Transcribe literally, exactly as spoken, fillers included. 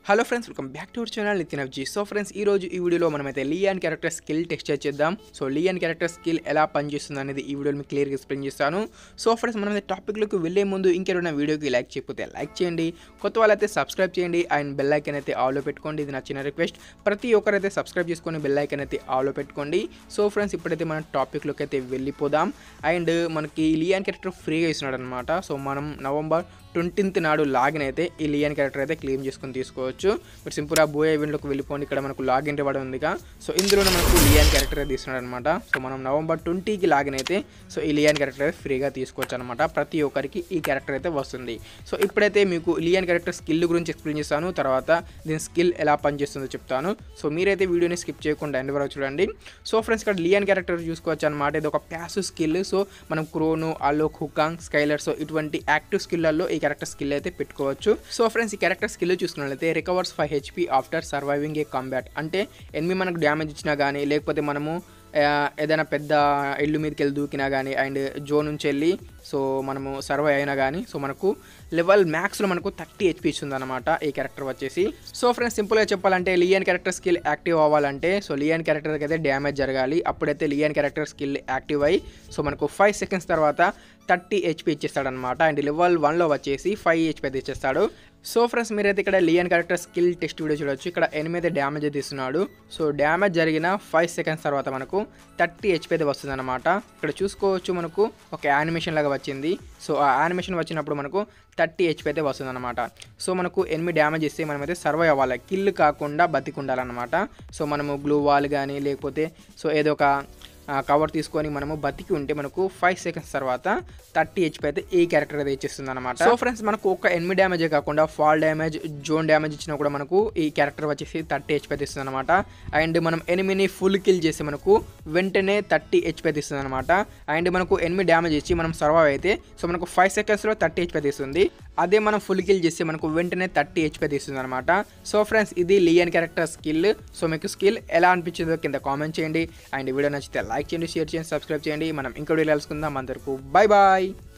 Hello friends, welcome back to our channel Nitin FG. So friends, ఈ రోజు ఈ వీడియోలో మనమైతే లియాన్ క్యారెక్టర్ స్కిల్ టెస్ట్ చేద్దాం. సో లియాన్ క్యారెక్టర్ స్కిల్ ఎలా పనిచేస్తుంది అనేది ఈ వీడియోలో మీకు క్లియర్గా ఎక్స్ప్లెయిన్ చేస్తాను. సో ఫ్రెండ్స్, మనమైతే టాపిక్లోకి వెళ్ళే ముందు ఇంకెవరైనా వీడియోకి లైక్ చేయకపోతే లైక్ చేయండి, కొత్త వాళ్ళైతే సబ్స్క్రైబ్ చేయండి అండ్ బెల్ ఐకాన్ అయితే ఆల్లో పెట్టుకోండి. ఇది నా చిన్న రిక్వెస్ట్. ప్రతి ఒక్కరైతే సబ్స్క్రైబ్ చేసుకొని బెల్ ఐకాన్ అయితే ఆల్లో పెట్టుకోండి. సో ఫ్రెండ్స్, ఇప్పుడైతే మనం టాపిక్లోకి అయితే వెళ్ళిపోదాం. అండ్ మనకి లియాన్ క్యారెక్టర్ ఫ్రీగా ఇస్తున్నాడు అనమాట. సో మనం నవంబర్ ట్వంటీన్త్ నాడు లాగిన్ అయితే ఈ లియాన్ క్యారెక్టర్ అయితే క్లెయిమ్ చేసుకొని తీసుకోవచ్చు. మీరు సింపుల్గా బోయ్ ఈవెంట్లోకి వెళ్ళిపోండి. ఇక్కడ మనకు లాగిన్ ఇవ్వడం ఉందిగా, సో ఇందులోనే మనకు లియాన్ క్యారెక్టర్ అయితే తీస్తున్నాడు అనమాట. సో మనం నవంబర్ ట్వంటీకి లాగిన్ అయితే సో ఈ లియాన్ క్యారెక్టర్ అయితే ఫ్రీగా తీసుకోవచ్చు అనమాట. ప్రతి ఒక్కరికి ఈ క్యారెక్టర్ అయితే వస్తుంది. సో ఇప్పుడైతే మీకు లియాన్ క్యారెక్టర్ స్కిల్ గురించి ఎక్స్ప్లెయిన్ చేస్తాను, తర్వాత దీని స్కిల్ ఎలా పనిచేస్తుందో చెప్తాను. సో మీరైతే వీడియోని స్కిప్ చేయకుండా ఎండ్ వరకు చూడండి. సో ఫ్రెండ్స్, ఇక్కడ లియాన్ క్యారెక్టర్ చూసుకోవచ్చు అనమాట. ఇది ఒక ప్యాసివ్ స్కిల్. సో మనం Chrono, Alok, Wukong, Skyler, so ఇటువంటి యాక్టివ్ స్కిల్లలో ఈ క్యారెక్టర్ స్కిల్ అయితే పెట్టుకోవచ్చు. సో ఫ్రెండ్స్, ఈ క్యారెక్టర్ స్కిల్ చూసుకున్నట్లయితే recovers five HP after surviving a combat. అంటే ఎనిమి మనకు డ్యామేజ్ ఇచ్చినా కానీ, లేకపోతే మనము ఏదైనా పెద్ద ఇల్లు మీదకి వెళ్ళి దూకినా కానీ, అండ్ జోన్ నుంచి వెళ్ళి సో మనము సర్వై అయినా కానీ, సో మనకు లెవెల్ మ్యాక్స్లో మనకు థర్టీ హెచ్పీ ఇస్తుంది అనమాట ఈ క్యారెక్టర్ వచ్చేసి. సో ఫ్రెండ్స్, సింపుల్గా చెప్పాలంటే లియాన్ క్యారెక్టర్ స్కిల్ యాక్టివ్ అవ్వాలంటే సో లియాన్ క్యారెక్టర్కి అయితే డ్యామేజ్ జరగాలి. అప్పుడైతే లియాన్ క్యారెక్టర్ స్కిల్ యాక్టివ్ అయ్యి సో మనకు ఫైవ్ సెకండ్స్ తర్వాత థర్టీ హెచ్పీ ఇచ్చేస్తాడనమాట. అండ్ లెవెల్ వన్లో వచ్చేసి ఫైవ్ హెచ్పీ అయితే ఇచ్చేస్తాడు. సో ఫ్రెండ్స్, మీరైతే ఇక్కడ Leon character skill test video చూడొచ్చు. ఇక్కడ ఎనిమిది అయితే డ్యామేజ్ అయితే ఇస్తున్నాడు. సో డ్యామేజ్ జరిగిన ఫైవ్ సెకండ్స్ తర్వాత మనకు థర్టీ హెచ్పీ అయితే వస్తుంది అనమాట. ఇక్కడ చూసుకోవచ్చు, మనకు ఒక యానిమేషన్ లాగా వచ్చింది. సో ఆ యానిమేషన్ వచ్చినప్పుడు మనకు థర్టీ హెచ్పీ అయితే వస్తుంది అనమాట. సో మనకు ఎనిమిది డ్యామేజ్ ఇస్తే మనమైతే సర్వై అవ్వాలి, కిల్ కాకుండా బతికి ఉండాలన్నమాట. సో మనము గ్లూ వాల్ కానీ, లేకపోతే సో ఏదో ఒక కవర్ తీసుకొని మనము బతికి ఉంటే మనకు ఫైవ్ సెకండ్స్ తర్వాత థర్టీ హెచ్పీ అయితే ఈ క్యారెక్టర్ అయితే ఇచ్చేస్తుంది అనమాట. సో ఫ్రెండ్స్, మనకు ఒక ఎనిమిది డ్యామేజే కాకుండా ఫాల్ డ్యామేజ్, జోన్ డ్యామేజ్ ఇచ్చినా కూడా మనకు ఈ క్యారెక్టర్ వచ్చేసి థర్టీ హెచ్పీ అయితే ఇస్తుంది అనమాట. అండ్ మనం ఎనిమిని ఫుల్ కిల్ చేస్తే మనకు వెంటనే థర్టీ హెచ్పీ అయితే ఇస్తుంది అనమాట. అండ్ మనకు ఎనిమిది డ్యామేజ్ ఇచ్చి మనం సర్వైవ్ అయితే సో మనకు ఫైవ్ సెకండ్స్లో థర్టీ హెచ్పీ అయితే ఇస్తుంది. అదే మనం ఫుల్ కిల్ చేస్తే మనకు వెంటనే థర్టీ హెచ్పీ అయితే ఇస్తుంది అనమాట. సో ఫ్రెండ్స్, ఇది లియాన్ క్యారెక్టర్ స్కిల్. సో మీకు స్కిల్ ఎలా అనిపించిందో కింద కామెంట్ చేయండి. అండ్ వీడియో నచ్చితే లైక్ చేయండి, షేర్ చేయండి, సబ్స్క్రైబ్ చేయండి. మనం ఇంకో వీడియో కలుసుకుందాం. అందరికీ బై బాయ్.